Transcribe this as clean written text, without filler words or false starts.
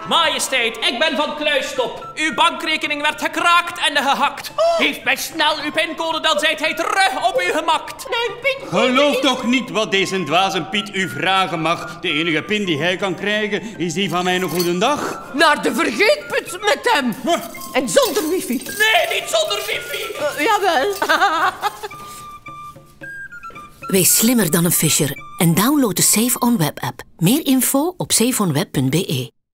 Majesteit, ik ben van Kluistop. Uw bankrekening werd gekraakt en gehakt. Heeft mij snel uw pincode, dan zijt hij terug op u gemakt. Mijn pincode. Geloof toch niet wat deze dwaze Piet u vragen mag. De enige pin die hij kan krijgen is die van mijn goedendag. Naar de vergeetput met hem. En zonder wifi. Nee, niet zonder wifi. Jawel. Wees slimmer dan een Fisher en download de Save on Web app. Meer info op safeonweb.be.